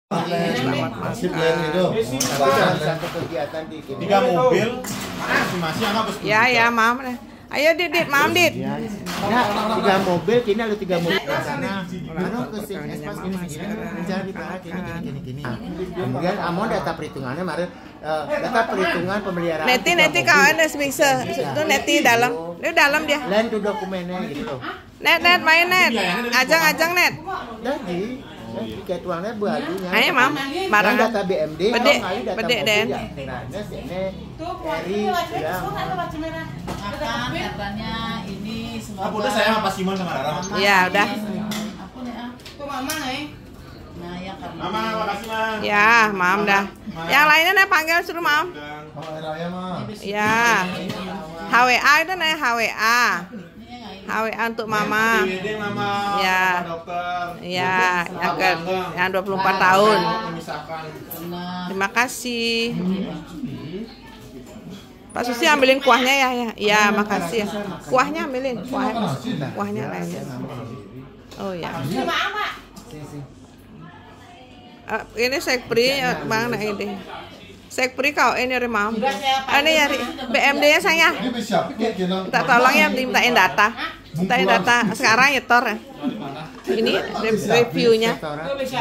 Masih itu. Tapi dalam satu kegiatan di 3 mobil masih anak bos. Ya, mam. Ayo Dit, mam Dit. Ya, 3 mobil, kini ada 3 mobil ke sana. Anu ke sini, pas gini, bicara di barat gini. Kemudian amon data perhitungannya kemarin data perhitungan pemeliharaan. Neti kawan bisa. Itu neti dalam. Dia dalam dia. Lain tuh dokumennya gitu loh. Net main net. Ajang net. Jadi ketuanya buatunya. Ayo mam, barang data BMD, Bede Den. Nah, sini Eri yang makan katanya ini semoga. Udah saya sama Pak Simon sama Rara. Iya, udah. Aku nih Tuh mama nih. Nah, ya karena. Mama, makasih Mam. Ya, mam dah. Yang lainnya nih panggil suruh mam. Raya mah. Ya. HWA itu nih HWA. HWA untuk mama. Ya. Ya, yang 24 tahun. Terima kasih. Pak Susi ambilin kuahnya ya. Ya, makasih ya. Kuahnya ambilin, kuahnya lainnya. Oh ya. Ini sekpri Bang nak ini. Sekpri kau ini remam. Ini ya BMD-nya saya. Minta tolong ya dimintain data. Mintain data sekarang ya Tor. Ini reviewnya.